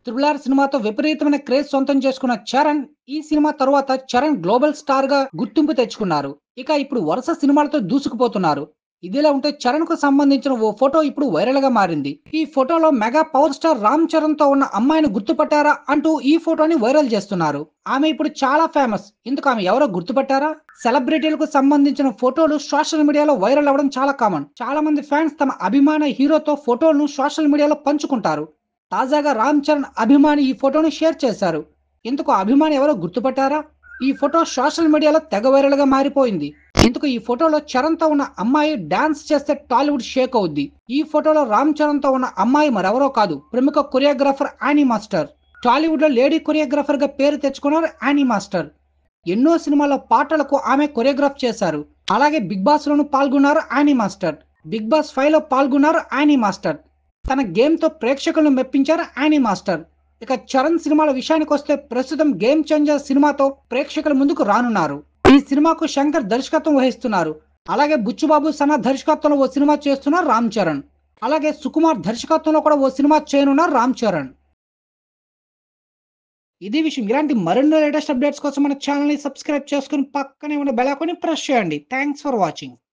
'Triple R' సినిమాతో విపరీతమైన craze సొంతం చేసుకున్న చరణ్, ఈ సినిమా తరువాత చరణ్ గ్లోబల్ స్టార్‌గా గుర్తింపు తెచ్చుకున్నారు. ఇక ఇప్పుడు వరుస సినిమాలతో దూసుకుపోతున్నారు. ఇదిలా ఉంటే చరణ్‌కు సంబంధించిన ఓ ఫోటో ఇప్పుడు వైరల్‌గా మారింది. ఈ ఫోటోలో మెగా పవర్ స్టార్ రామ్ చరణ్‌తో ఉన్న అమ్మాయిని గుర్తుపట్టారా అంటూ ఈ ఫోటోని వైరల్ చేస్తున్నారు. ఆమె ఇప్పుడు చాలా ఫేమస్. ఇందుకు ఆమె ఎవరో గుర్తుపట్టారా? సెలబ్రిటీలకు సంబంధించిన ఫోటోలు సోషల్ మీడియాలో వైరల్ అవ్వడం చాలా కామన్. చాలా మంది ఫ్యాన్స్ తమ అభిమాన హీరోతో ఫోటోలను సోషల్ మీడియాలో పంచుకుంటారు. తాజాగా రామ్ చరణ్ అభిమాని ఈ ఫోటోని షేర్ చేశారు. ఇందుకు ఆ అభిమాని ఎవరో గుర్తుపట్టారా? ఈ ఫోటో సోషల్ మీడియాలో తెగ వైరల్‌గా మారిపోయింది. ఇందుకు ఈ ఫోటోలో చరణ్‌తో ఉన్న అమ్మాయి డాన్స్ చేస్తే టాలీవుడ్ షేక్ అవుద్ది. ఈ ఫోటోలో రామ్ చరణ్‌తో ఉన్న అమ్మాయి మరెవరో కాదు, ప్రముఖ కొరియోగ్రాఫర్ యానీ మాస్టర్. టాలీవుడ్‌లో లేడీ కొరియోగ్రాఫర్‌గా పేరు తెచ్చుకున్నారు యానీ మాస్టర్. ఎన్నో సినిమాల్లో పాటలకు ఆమె కొరియోగ్రాఫ్ చేశారు. అలాగే 'బిగ్ బాస్'లోనూ పాల్గొన్నారు యానీ మాస్టర్. 'బిగ్ బాస్ 5'లో పాల్గొన్నారు యానీ మాస్టర్. తన గేమ్‌తో ప్రేక్షకులను మెప్పించారు యానీ మాస్టర్. ఇక చరణ్ సినిమాల విషయానికొస్తే ప్రస్తుతం 'గేమ్ చేంజర్' సినిమాతో ప్రేక్షకుల ముందుకు రానున్నారు. ఈ సినిమాకు శంకర్ దర్శకత్వం వహిస్తున్నారు. అలాగే బుచ్చుబాబు, సనా దర్శకత్వంలో ఓ సినిమా చేస్తున్నారు రామ్ చరణ్. అలాగే సుకుమార్ దర్శకత్వంలో కూడా ఓ సినిమా చేయనున్నారు రామ్ చరణ్. ఇది విషయం. ఇలాంటి మరిన్ని లేటెస్ట్ అప్డేట్స్ కోసం మన ఛానెల్‌ని సబ్స్క్రైబ్ చేసుకొని పక్కనే ఉన్న బెల్ ఐకాన్ని ప్రెస్ చేయండి. Thanks for watching.